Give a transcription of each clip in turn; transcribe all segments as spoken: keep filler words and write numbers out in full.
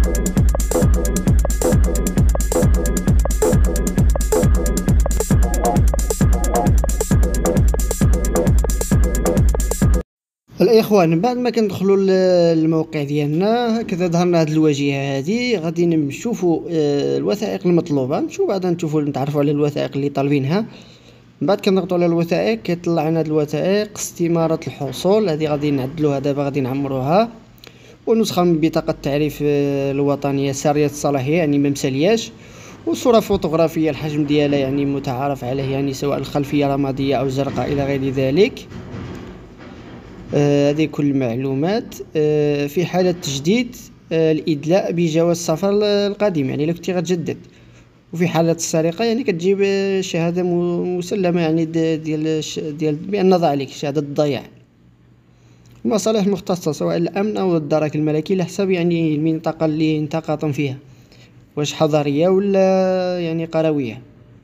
الاخوان، من بعد ما كندخلوا للموقع ديالنا هكذا ظهرنا هذه الواجهه هذه، غادي نشوفوا آه، الوثائق المطلوبه. نمشيو بعدا نشوفوا نتعرفوا على الوثائق اللي طالبينها. من بعد كنضغطوا على الوثائق كيطلع لنا هذه الوثائق. استماره الحصول هذه غادي نعدلوها دابا، غادي نعمروها. ونسخه من بطاقه التعريف آه، الوطنيه ساريه الصلاحيه، يعني ما مسالياش. وصوره فوتوغرافيه الحجم ديالها يعني متعارف عليه، يعني سواء الخلفيه رماديه او زرقاء الى غير ذلك. هذه آه كل المعلومات. آه في حالة تجديد آه الإدلاء بجواز السفر القديم، يعني إلا كنتي غتجدد. وفي حالة السرقة يعني كتجيب شهادة مسلمة، يعني ديال ديال بأن ضاع عليك شهادة الضياع. المصالح المختصة سواء الأمن أو الدرك الملكي على حسب يعني المنطقة اللي انت قاطن فيها، واش حضرية ولا يعني قروية.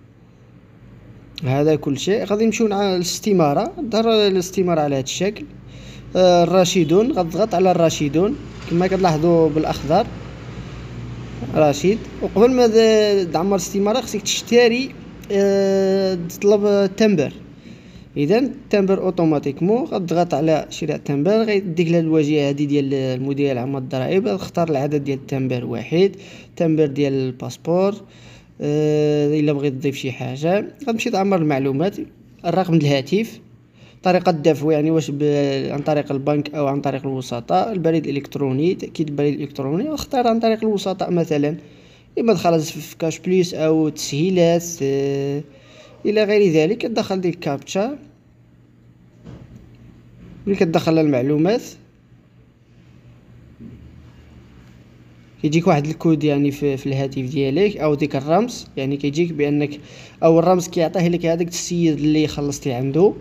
هذا كل شيء. غادي نمشيو على الاستمارة. ظهر الاستمارة على هذا الشكل. آه الراشدون، غتضغط على الراشدون كما كتلاحظوا بالاخضر رشيد. وقبل ما تعمر الاستماره خصك تشتري آه تطلب التمبر. اذا التمبر اوتوماتيكمون غتضغط على شراء التمبر، غيديك لهاد الواجهه هذه ديال المديريه العامه للضرائب. غتختار العدد ديال التمبر واحد، التمبر ديال الباسبور. آه الا بغيت تضيف شي حاجه غتمشي تعمر المعلومات، الرقم ديال الهاتف، طريقة الدفع يعني واش عن طريق البنك او عن طريق الوسطاء، البريد الالكتروني، تأكيد البريد الالكتروني. واختار عن طريق الوسطاء مثلا، اما دخل في كاش بليس او تسهيلات اه الى غير ذلك. كتدخل ديك الكابتشا، ملي كتدخل المعلومات كيجيك واحد الكود يعني في, في الهاتف ديالك او ديك الرمز، يعني كيجيك بانك او الرمز كيعطيه لك هذاك السيد اللي خلصتي عنده.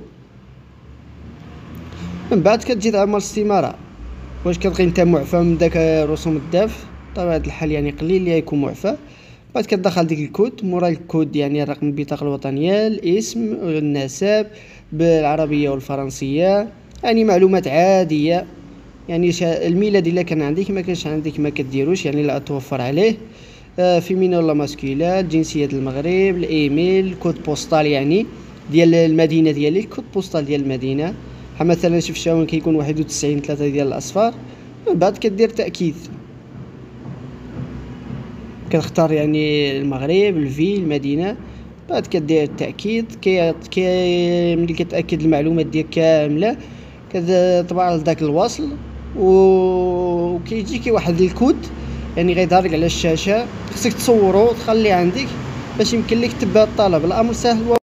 من بعد كتجي تعمر الاستماره، واش كتبقى انت معفى من داك رسوم الدفع. طبعا الحال يعني قليل اللي يكون معفى. بعد كتدخل ديك الكود، مورا الكود يعني رقم البطاقه الوطنيه، الاسم والنسب بالعربيه والفرنسيه، يعني معلومات عاديه. يعني الميلاد الا كان عندك، ما كانش عندك ما كديروش، يعني لا توفر عليه. آه فيمينا ولا ماسكولا، جنسيه المغرب، الايميل، كود بوستال يعني ديال المدينه ديالك، كود بوستال ديال المدينه. مثلا شوف شاون كيكون واحد وتسعين ثلاثة ديال الاصفار. من بعد كدير تاكيد، كتختار يعني المغرب، الفي، المدينه. بعد كدير التاكيد. كي كي ملي كتاكد المعلومات ديالك كامله كتطبع لذاك الوصل، وكيجيك واحد الكود يعني غيظهر لك على الشاشه. خصك تصورو وتخليه عندك باش يمكن لك تبع الطلب. الامر سهل.